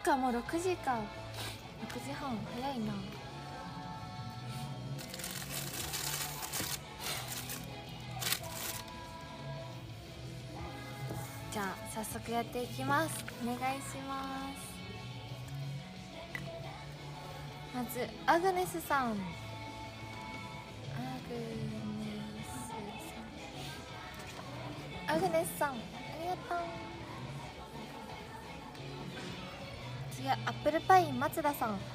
か、もう6時か。6時半早いな。じゃあ早速やっていきます。お願いします。まずアグネスさん、アグネスさん、アグネスさん、ありがとう。次はアップルパイン松田さん、アップル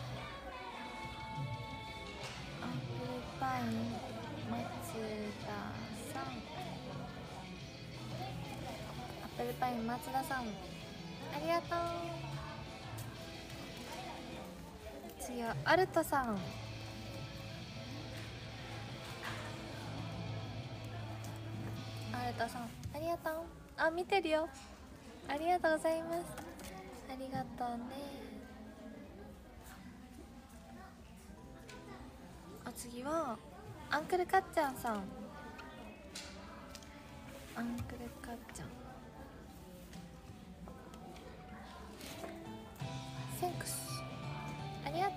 パイン松田さん、アップルパイン松田さん、ありがとう。次はアルトさん、アルトさん、ありがとう。あ、見てるよ。ありがとうございます。ありがとうね。あ、次はアンクルかっちゃんさん、アンクルかっちゃん、センクス、ありがとう。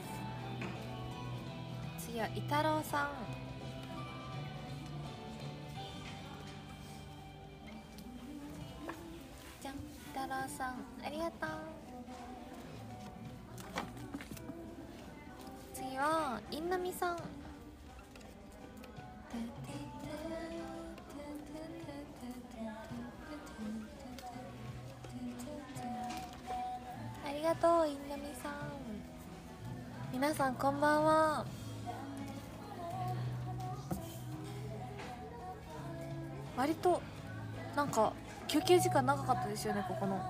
次はイタロウさん、じゃん、イタロウさん、ありがとう。次はインナミさん、ありがとう。インナミさん、皆さんこんばんは。割となんか休憩時間長かったですよね、ここの。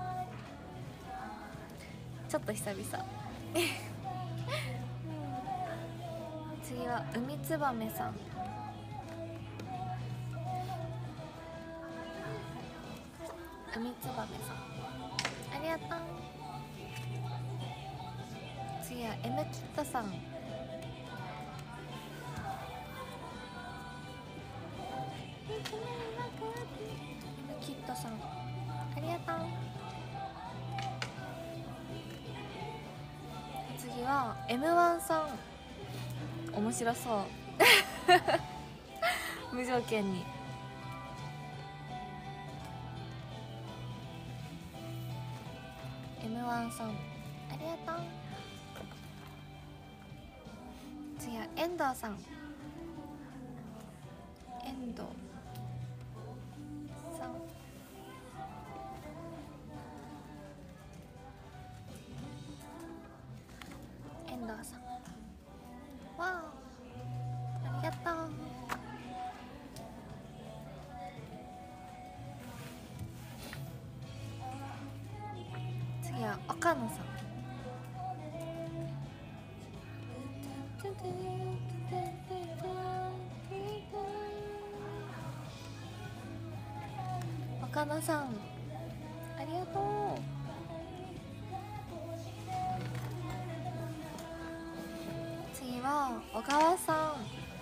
ちょっと久々次は海つばめさん、海つばめさん、ありがとう。次は M キットさん、 M キットさん、ありがとう。次は M1 さん、面白そう無条件に。M1 さん、ありがとう。次は遠藤さん、遠藤さん、遠藤さん、わあ、ありがとう。次は岡野さん、岡野さん、ありがとう。次は小川さん、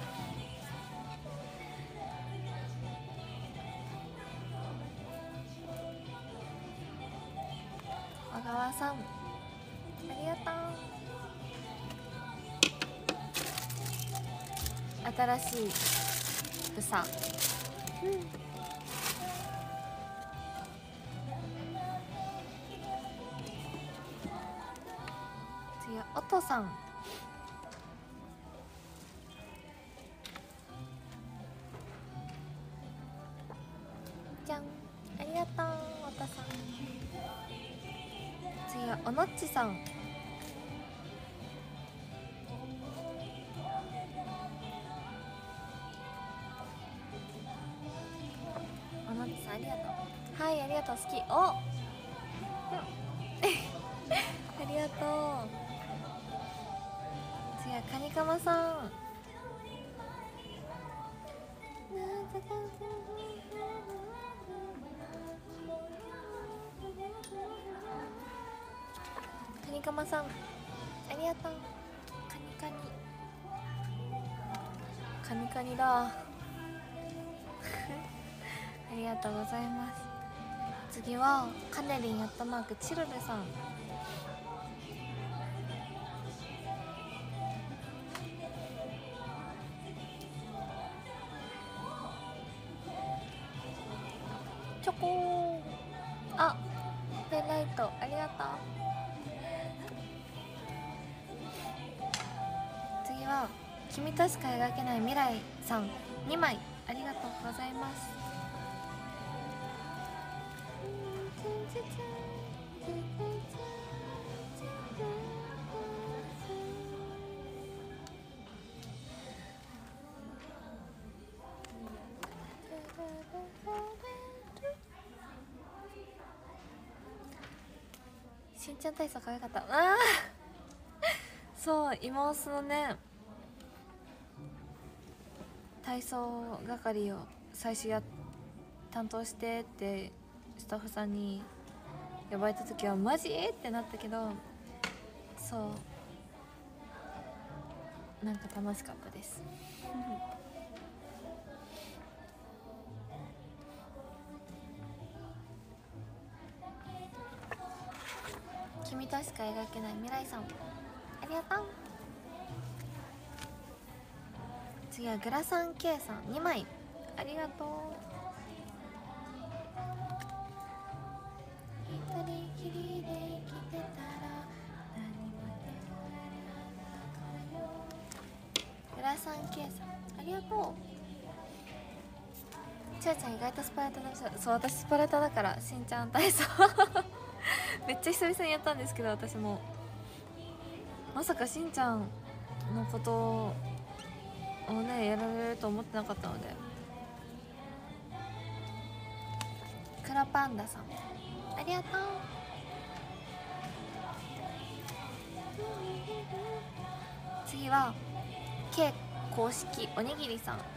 小川さん、ありがとう。新しいふさ、次はおとさん、じゃん、ありがとう。おとさん。次はおのっちさん、おのっちさん、ありがとう。はい、ありがとう。好き。おありがとう。次はカニカマさん、カニカマさん、ありがとう。カニカニ、カニカニだありがとうございます。次はカネリンアットマークチルルさん、 チョコ。あ、ペンライトありがとう。次は君としか描けない未来さん2枚ありがとうございます。しんちゃん体操可愛かった。ああそう妹のね体操係を最初担当してってスタッフさんに呼ばれた時はマジってなったけど、そうなんか楽しかったです君としか描けない未来さんありがとう。次はグラサン K さん2枚ありがとう。一人きりで生きてたら何もできなかったよ。グラサン K さんありがとう。ちあちゃん意外とスパルタだ。そう私スパルタだからしんちゃん体操めっちゃ久々にやったんですけど、私もまさかしんちゃんのことをねやられると思ってなかったので。クラパンダさんありがとう。次は K 公式おにぎりさん。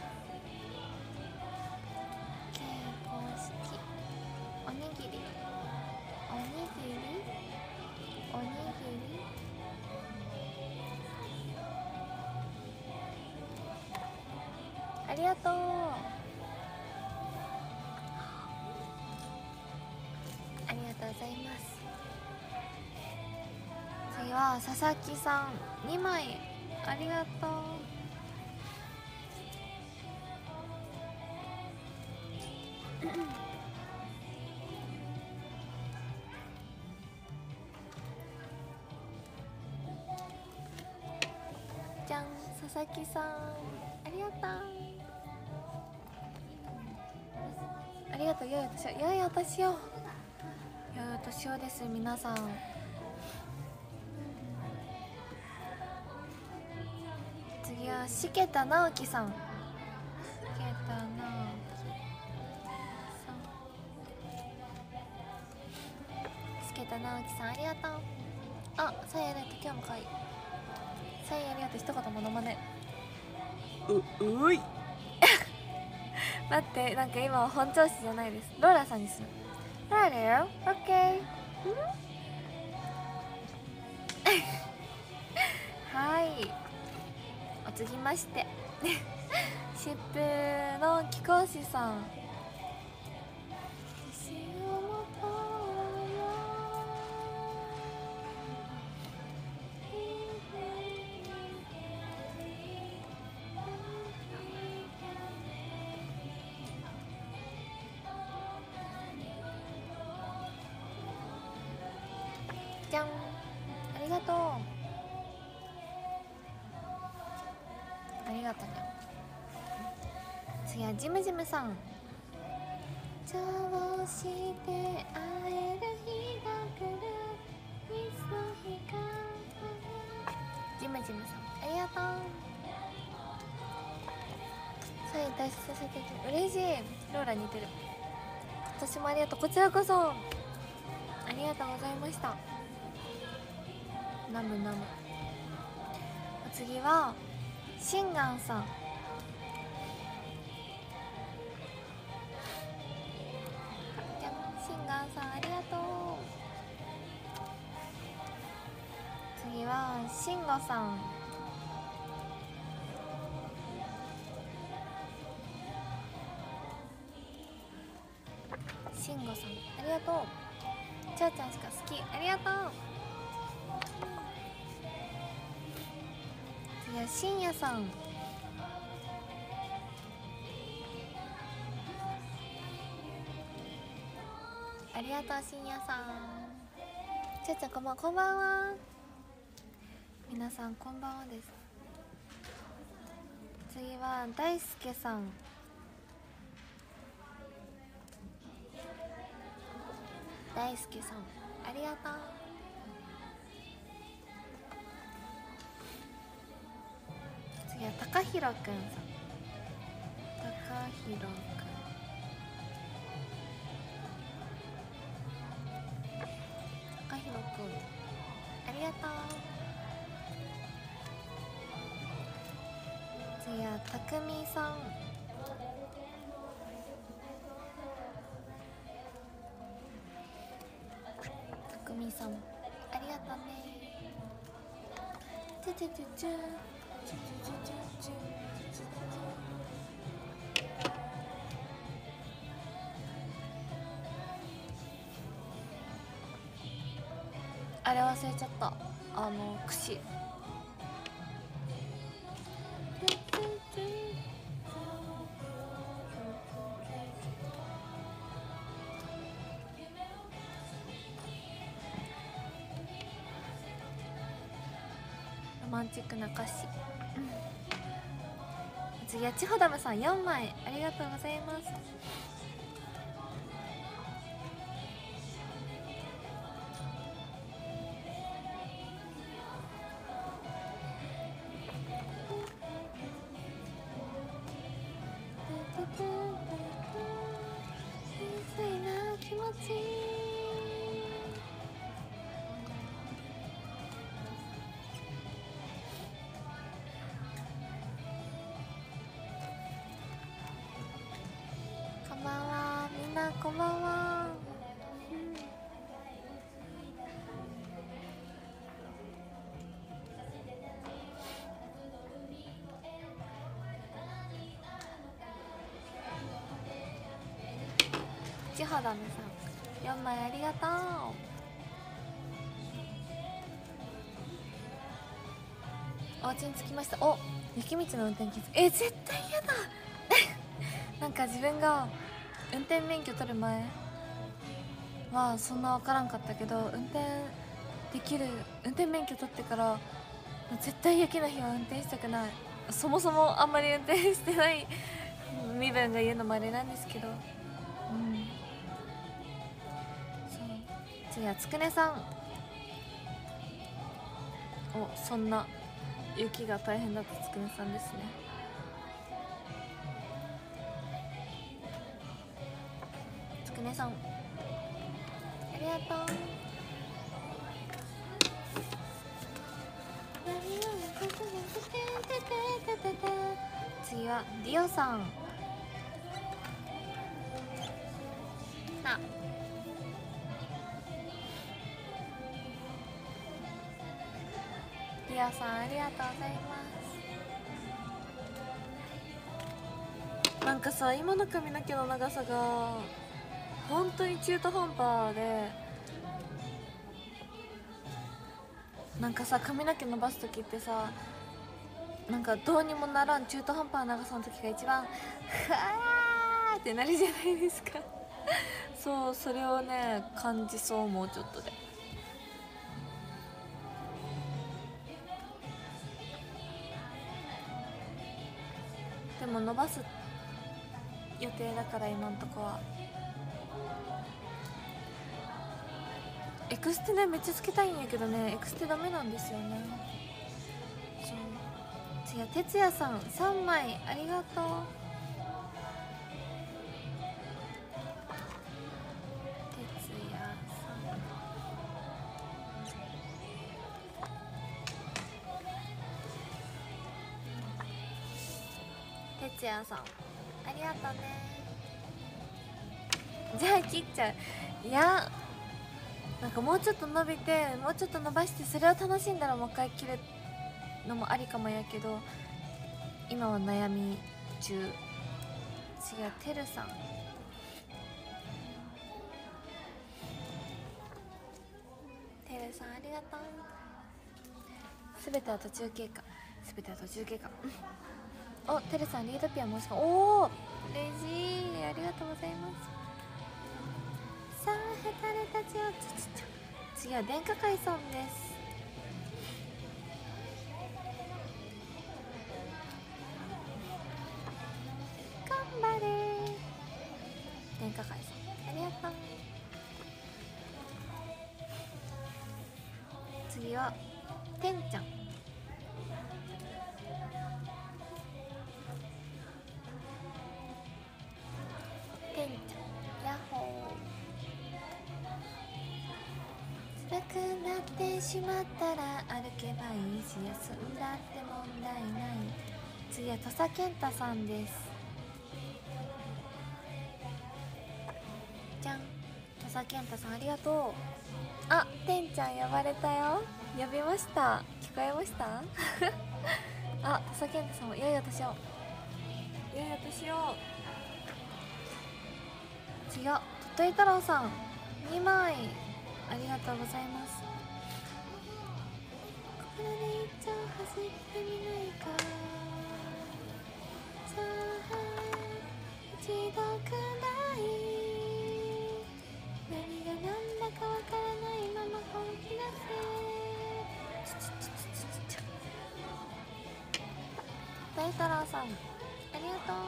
K 公式おにぎりおにぎりおにぎりありがとう。ありがとうございます。次は佐々木さん2枚ありがとう。じゃん、佐々木さんありがとう。ありがとう。良いお年を。良いお年を。良いお年をです。皆さん次はしけた直樹さん。しけた直樹さん。しけた直樹さんありがとう。あ、サイやないと今日もかわいい。サイありがとう。一言ものまねうい待って、なんか今は本調子じゃないです。ローラさんにする。ローラだよ。オッケーはいお次ましてシップの貴公子さん。じゃん、ありがとう。ありがとうね。次はジムジムさん。調子で会える日が来るいつの日か。ジムジムさんありがとう。サイン出しさせて嬉しい。ローラ似てる。今年もありがとう。こちらこそありがとうございました。ナムナム。お次はシンガンさん。シンガンさんありがとう。次はシンゴさん。シンゴさんありがとう。ちゃーちゃんしか好きありがとう。次はしんやさん。 りがとう深夜さん。ちゃちゃんこんばんは。こんばんは。皆さんこんばんはです。次は大輔さん。大輔さんありがとう。次は高弘くんさん。高弘くん高弘くんありがとう。次はたくみさん。たくみさんありがとうね。チュチュチュチュチュチュチュチュチュチュあれ忘れちゃった。串。ロマンチックな歌詞。次はちほだむさん4枚ありがとうございます。こんばんは、みんなこんばんは。ちほだむさん4枚ありがとう。お家に着きました。お、雪道の運転禁止。絶対嫌だなんか自分が運転免許取る前はそんな分からんかったけど、運転免許取ってから絶対雪の日は運転したくない。そもそもあんまり運転してない身分が言うのもあれなんですけど、そう次はつくねさん。そんな雪が大変だったつくねさんですね。つくねさんありがとう。次はディオさん。ディオさんありがとうございます。なんかさ、今の髪の毛の長さが本当に中途半端で、なんかさ、髪の毛伸ばす時ってさ、なんかどうにもならん中途半端な長さの時が一番ふわーってなるじゃないですかそう、それをね感じそう。もうちょっとででも伸ばす予定だから、今んとこはエクステねめっちゃつけたいんやけどね、エクステダメなんですよね。そう、次は哲也さん3枚ありがとう。哲也さんありがとうね。じゃあ切っちゃう。いや、なんかもうちょっと伸びてもうちょっと伸ばして、それを楽しんだらもう一回切るのもありかもやけど、今は悩み中。次はてるさん。てるさんありがとう。すべては途中経過。すべては途中経過お、てるさんリードピア申し込む。おお、レジーありがとうございます。さあへたれたちを次は電化海さんです。頑張れ電化海さん、ありがとう。次はてんちゃん。てんちゃんヤッホー。辛くなってしまったら歩けばいいし、休んだって問題ない。次は土佐健太さんです。じゃん、土佐健太さんありがとう。あ、てんちゃん呼ばれたよ。呼びました。聞こえましたあ、土佐健太さんも良いお年を。良いお年を。次はととい太郎さん2枚ありがとうございます。これで一丁走ってみないか。さあ一度くらい何が何だかわからないまま本気出せ。大太郎さんありがとう。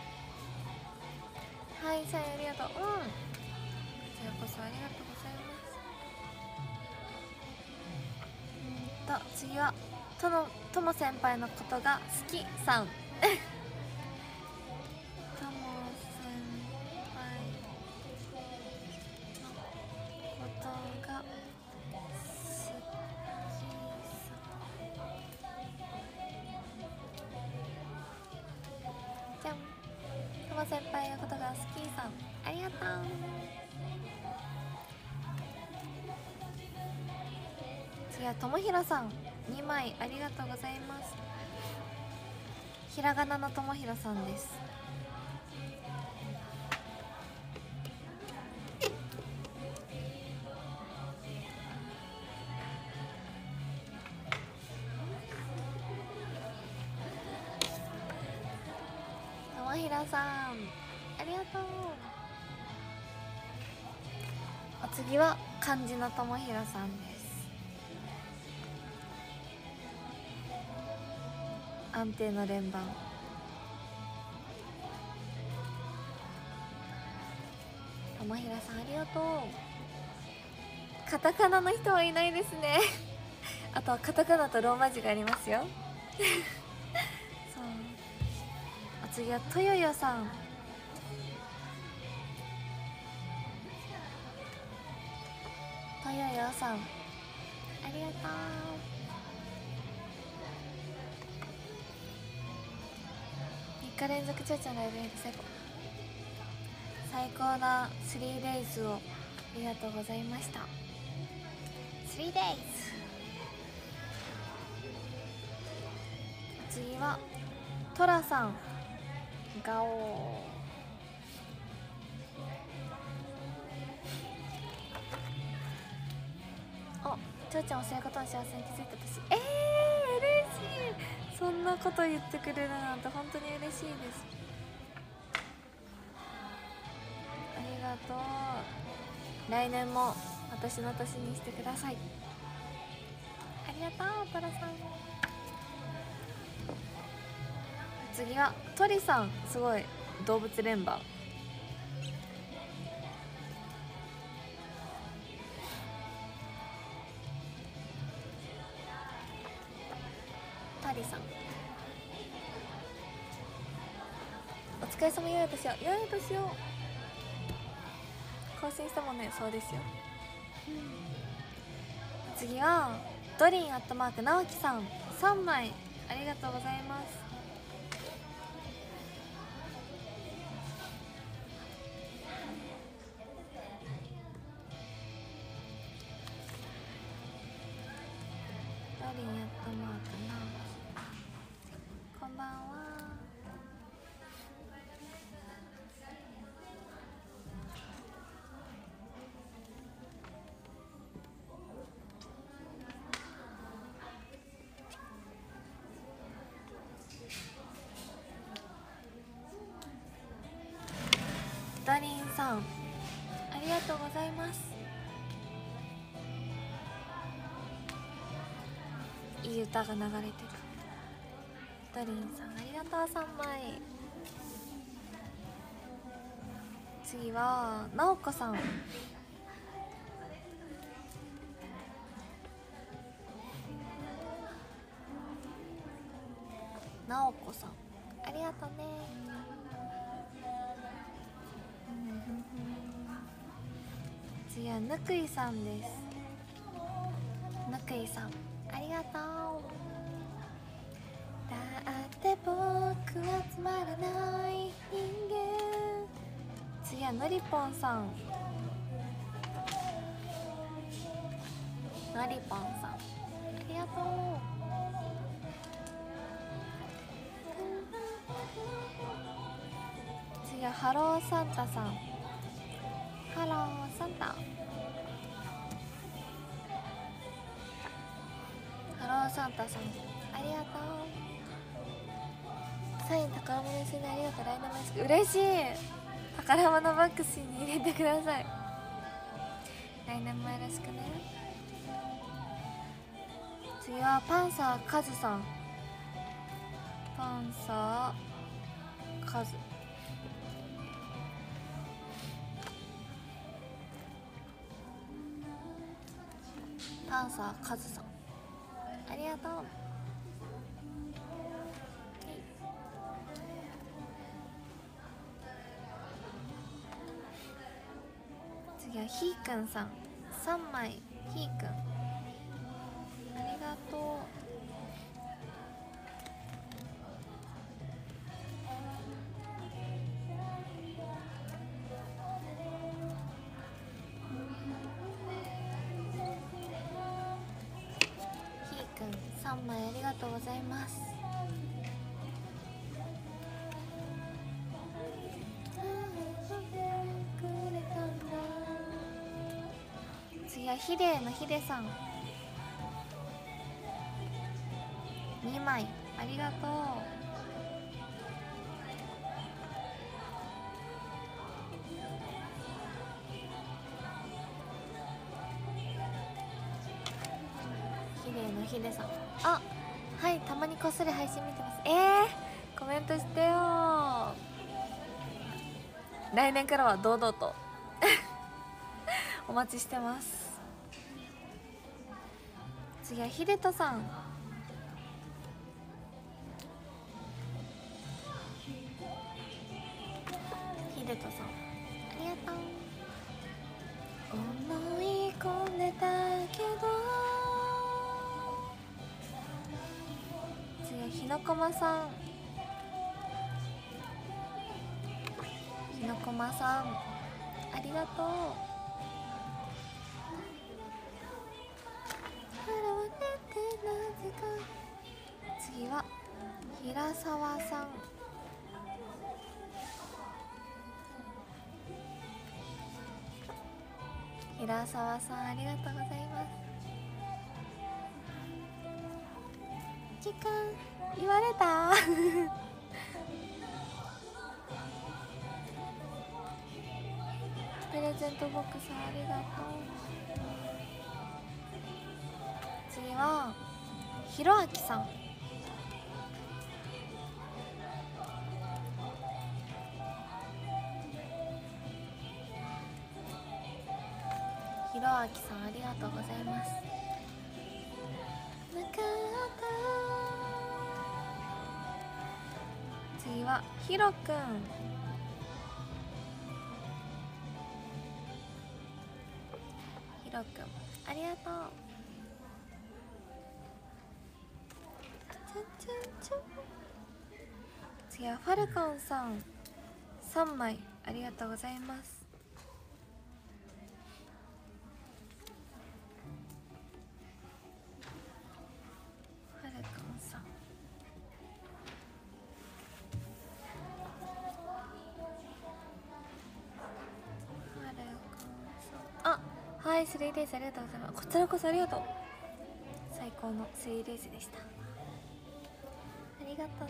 はいさんありがとう。こちらこそありがとうございます。次はとも先輩のことが好きさんとも先輩のことが好きさん。じゃん、とも先輩のことが好きさんありがとう。次はともひろさん2枚ありがとうございます。ひらがなのともひろさんです。ともひろさんありがとう。お次は漢字のともひろさんです。安定の連番。ともひろさんありがとう。カタカナの人はいないですねあとはカタカナとローマ字がありますよそう。お次はとよよさん。とよよさんありがとう。3日連続ちょうちゃんライブで最高な 3days をありがとうございました。 3days。 次はトラさんガオー。お、ちょうちゃんをそういうことの幸せに気づいた私、嬉しい。そんなこと言ってくれるなんて本当に嬉しいです。ありがとう。来年も私の年にしてください。ありがとうトラさん。次は鳥さん、すごい動物連番。鳥さんお疲れ様。良いお年を。良いお年を。更新したもんね。そうですよ。次はドリンアットマーク直樹さん3枚ありがとうございます。ドリンアットマーク直樹、こんばんは。ドリンさんありりがとうございます。いい歌が流れてる。ドリンさんありがとう。3枚。次はなおこさん。なおこさんありがとうね。次はぬくいさんです。ぬくいさんありがとう。だって僕はつまらない人間。次はのりぽんさん。のりぽんさんありがとう。次はハローサンタさん。ハローサンタ。ハローサンタさんありがとう。サイン宝物にするのありがとう。来年もよろしく。嬉しい。宝物バックスに入れてください。来年もよろしくね。次はパンサーカズさん。パンサーカズ。パンサーカズさんありがとう。次はひーくんさん。3枚。ひーくんありがとう。ひーくん3枚ありがとうございます。次はひでのひでさん。2枚ありがとう。ひでのひでさん。あ、はい、たまにこっそり配信見てます。コメントしてよ。来年からは堂々とお待ちしてます。次はひでとさん。ひでとさんありがとう。思い込んでたけど。次はひのこまさん。ひのこまさんありがとう。次は平沢さん。平沢さんありがとうございます。時間言われたプレゼントボックスありがとう。次はひろあきさん。ひろあきさんありがとうございます。次はひろくん。ひろくんありがとう。次はファルコンさん。3枚ありがとうございます。ファルコンさんあ、はい、3デイズありがとうございます。こちらこそありがとう。最高の3デイズでした。ありがとうね。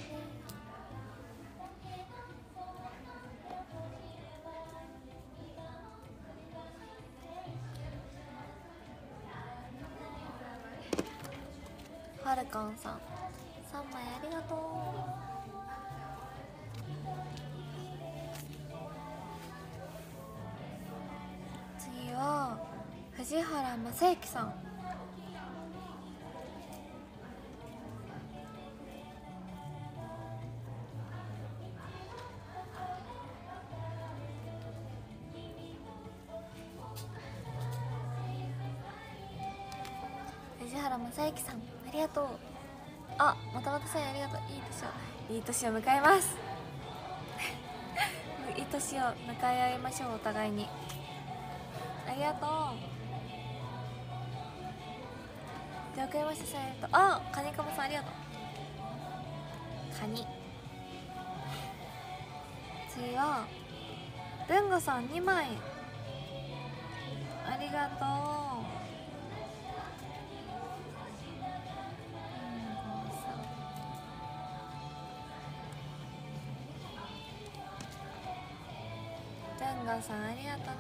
ルカンさん3枚ありがとう。次は藤原正幸さん。藤原正幸さんありがとう。あ、またまたさんありがとう。いい年を迎えますいい年を迎え合いましょう。お互いにありがとう。じゃあ送りました。あ、カニカモさんありがとう。カニ。次は文吾さん2枚ありがとう。文吾さんありがとうね。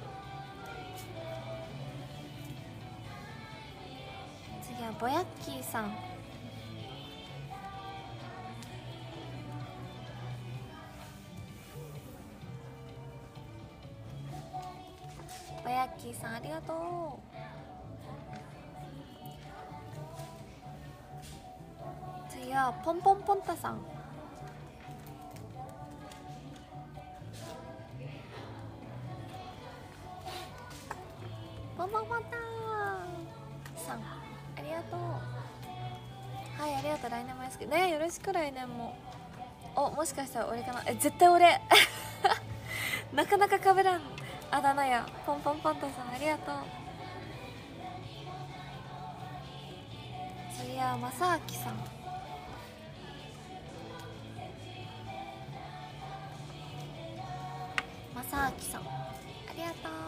次はぼやっきーさん。ぼやっきーさんありがとう。次はポンポンポンタさん。ポンポンポンタさんありがとう。はい、ありがとう。来年もよろしくね。よろしく。来年も。お、もしかしたら俺かな。絶対俺なかなか被らんあだ名や。ポンポンポンタさんありがとう。次はまさあきさん。まさあきさんありがとう。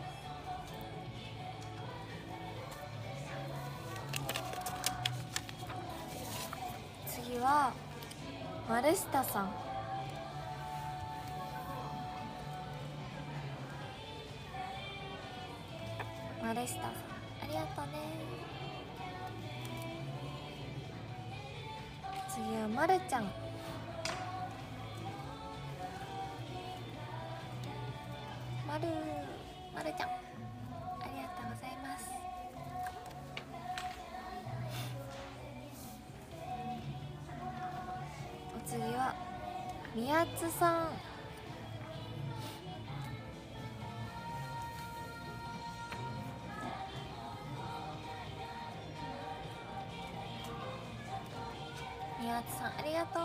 次は丸下さん。丸下さんありがとうね。次はまるちゃん。まるちゃんありがとうございます。お次は宮津さん。宮津さんありがとう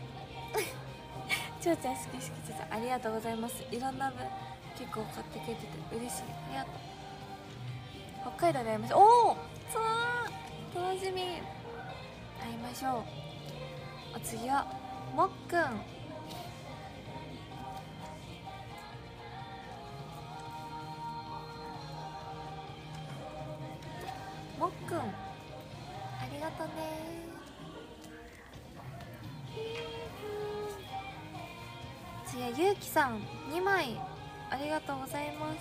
ちょうちゃん好きちょうちゃんありがとうございます。いろんな分結構買ってくれてて嬉しい。ありがとう。北海道で会いましょう。おお、つわー楽しみ。会いましょう。お次はもっくん。もっくんありがとうね。次はゆうきさん2枚ありがとうございます。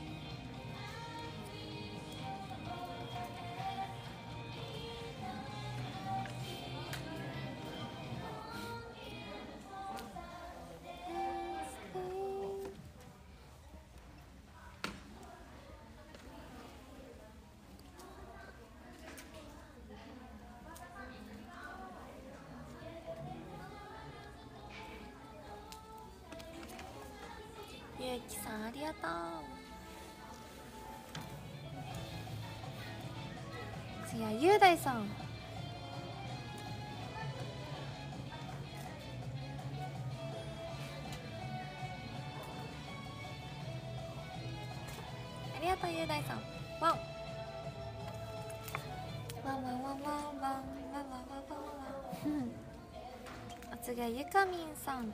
ゆうきさんありがとう。次はゆうだいさん。ありがとうゆうだいさん。ワンワンワンワンワンワンワンワンワンワン。お次はゆかみんさん。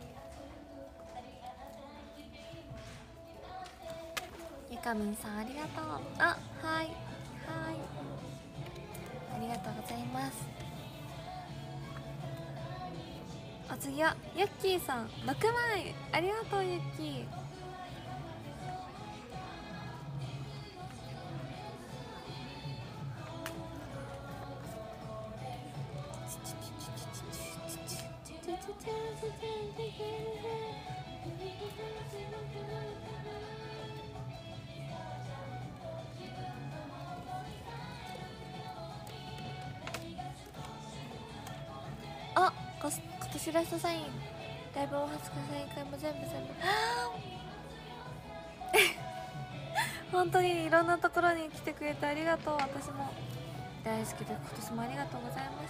ゆかみんさんありがとう。あ、はいありがとうございます。お次はゆっきーさん6枚ありがとう。ゆっきーあ、今年ラストサインライブを初サイン会も全部本当にいろんなところに来てくれてありがとう。私も大好きで今年もありがとうございました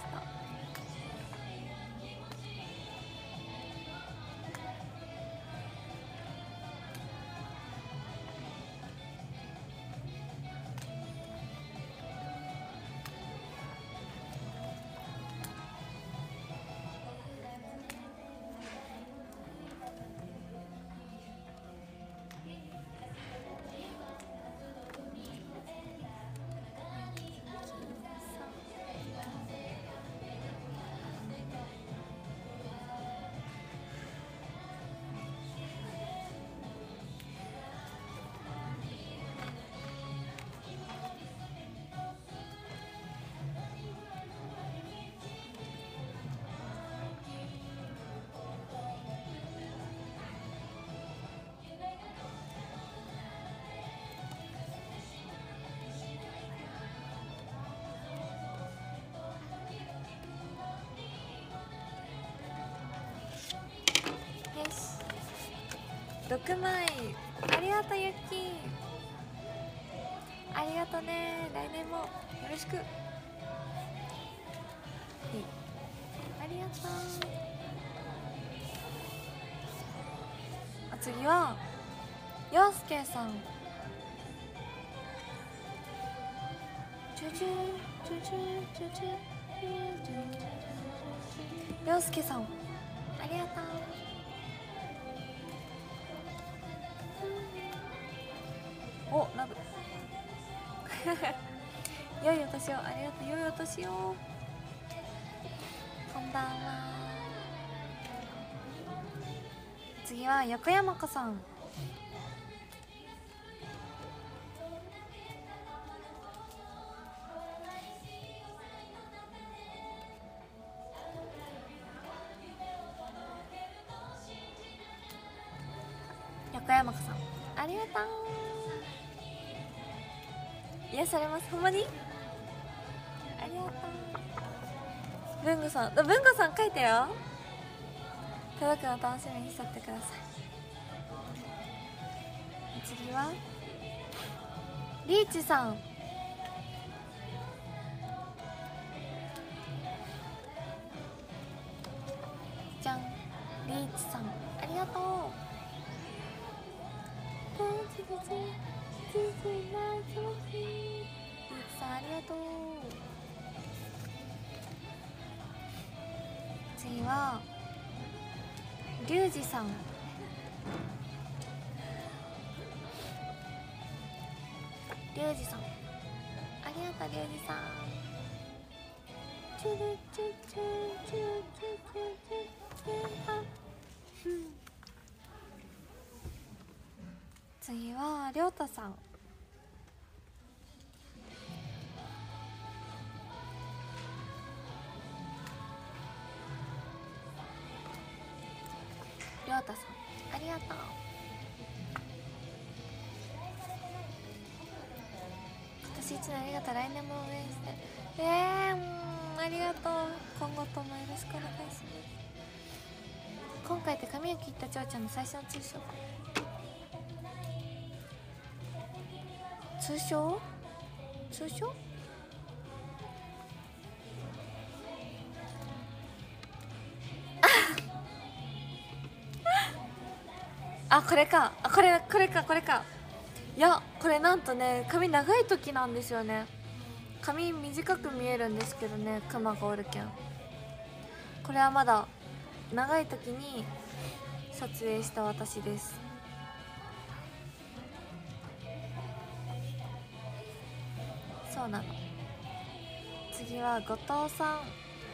。6枚ありがとう。ゆっきーありがとね。来年もよろしく。ありがとう。次は陽介さん。陽介さんありがとう。お、ラブ良いお年を。ありがとう。良いお年を。こんばんは。次は横山子さん。横山子さんありがとう。癒されます。ほんまにありがとう。文具さん、文具さん書いてよ。届くの楽しみにしとってください。次はリーチさん。じゃん。リーチさんありがとう。リーチさんありがとう。次はリュウジさん。リュウジさんありがとう。リュウジさん次はりょうたさん。りょうたさんありがとう。今年1年ありがとう。来年も応援して。ありがとう。今後ともよろしくお願いします。今回って髪を切ったちょうちゃんの最初の通称。通称あ、これか。あ、これか。いや、これなんとね、髪長い時なんですよね。髪短く見えるんですけどね、クマがおるけん。これはまだ長い時に撮影した私です。そうなの。次は後藤さん。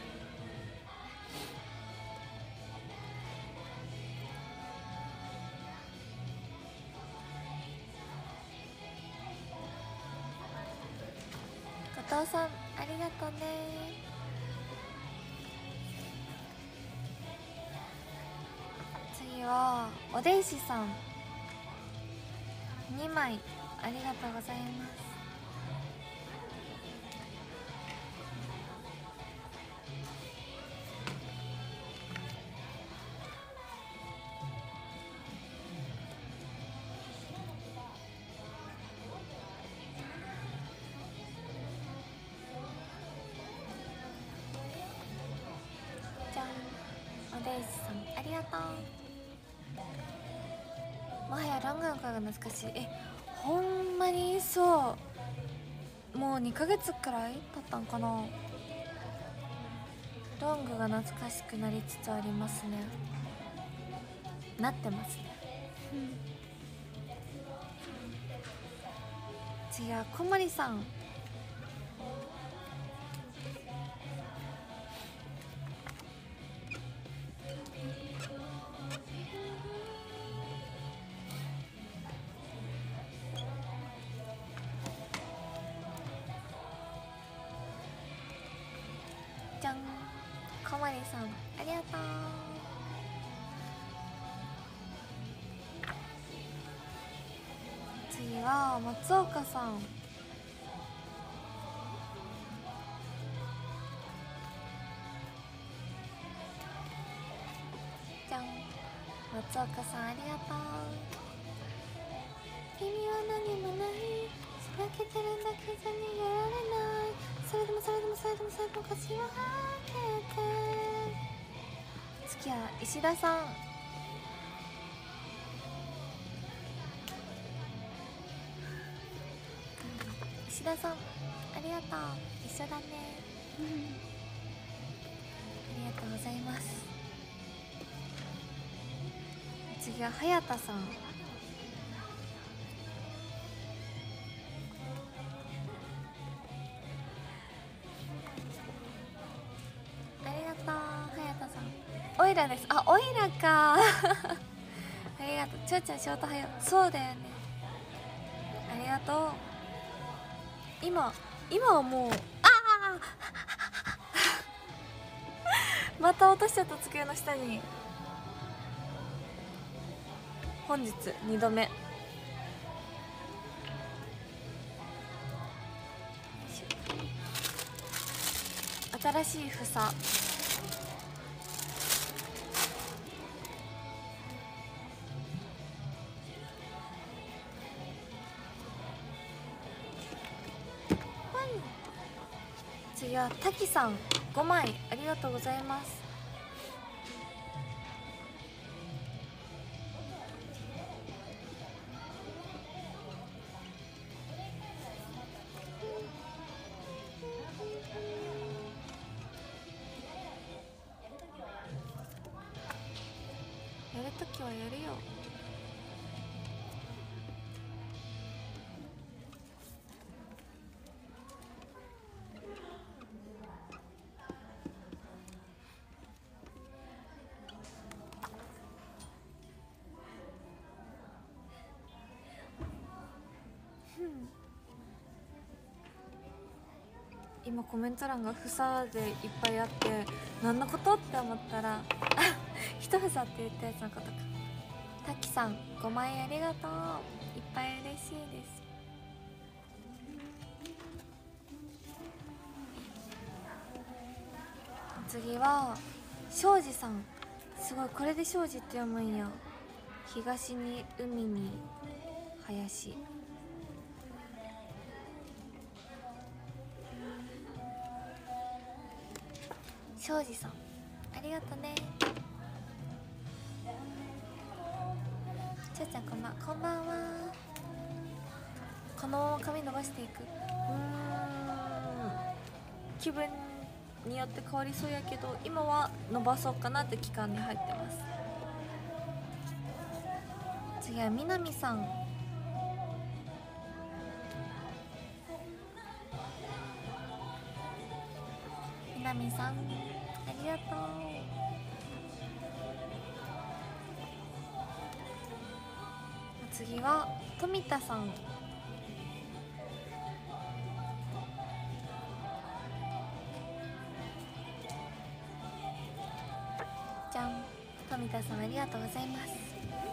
後藤さんありがとうね。 次はおでいしさん、2枚ありがとうございます。じゃん、おでいしさんありがとう。もはやロングの声が懐かしい。ほんまにそう、もう2ヶ月くらい経ったんかな。ロングが懐かしくなりつつありますね。なってますね。次は小森さん、じゃん、小森さんありがとう。次は松岡さん、じゃん、松岡さんありがとう。君は何もない、しばけてるだけじゃ逃げられない、それでもそれでもそれでもそれでも腰を上げて。次は石田さん、石田さんありがとう。一緒だね。ありがとうございます。次は早田さん、ありがとう。早田さんオイラです。あ、オイラかありがとう。ちょうちゃん仕事早う。そうだよね、ありがとう。今はもうまた落としちゃった。机の下に。本日2度目。新しい房、次は滝さん5枚ありがとうございます。やるときはやるよ。今コメント欄が房でいっぱいあって何のことって思ったら一房って言ったやつのことか。タキさん5万円ありがとう。いっぱい嬉しいです。次は庄司さん、すごい、これで庄司って読むんや。東に海に林。庄司さんありがとね。ちゃちゃんこんばんは。この髪伸ばしていく、気分によって変わりそうやけど今は伸ばそうかなって期間に入ってます。次はみなみさん、みなみさんありがとう。次は富田さん、じゃん、 富田さんありがとうございます。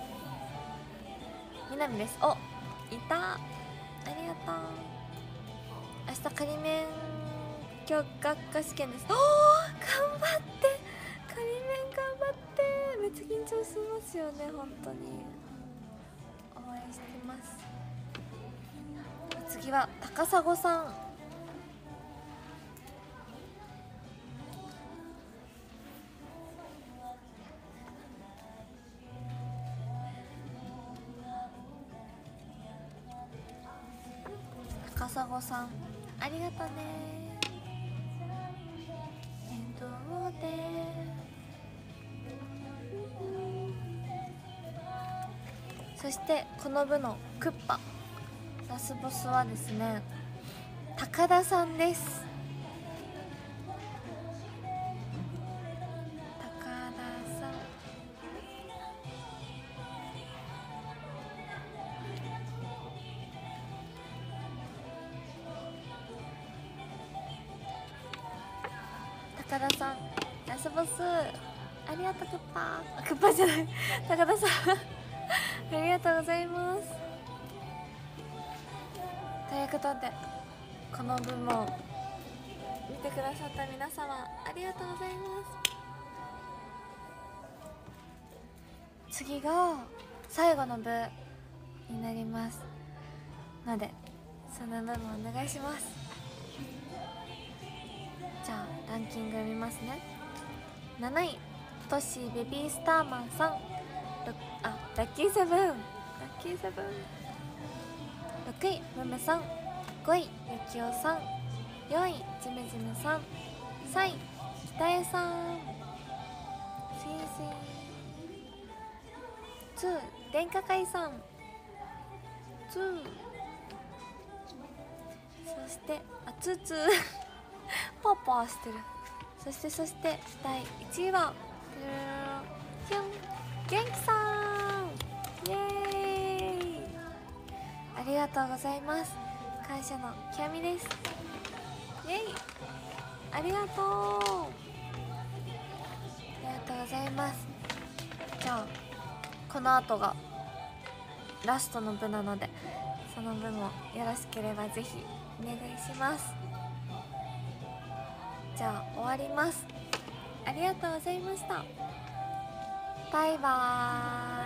みなみです。お、いた、ありがとう。明日仮免許学科試験です。おー、頑張って、仮免頑張って。めっちゃ緊張しますよね、本当に応援してます。次は高砂さん。高砂さんありがとね。面倒でそしてこの部のクッパラスボスはですね、高田さんです。高田さん、高田さんラスボスありがとう。クッパ、クッパじゃない高田さんありがとうございます。ということでこの部も見てくださった皆様ありがとうございます。次が最後の部になりますので、その部もお願いします。じゃあランキング見ますね。7位トッシーベビースターマンさん、ラッキーセブン、ラッキーセブン。6位ムムさん、5位ゆきおさん、4位ジムジムさん、3位北江さん、スイスイ2位電化会さん2、そしてツーツーパーパーしてる。そして第1位はキュン元気さん、イエーイ、ありがとうございます。会社のきあみです。イエイ、ありがとう、ありがとうございます。じゃあこの後がラストの部なので、その部もよろしければぜひお願いします。じゃあ終わります。ありがとうございました。バイバーイ。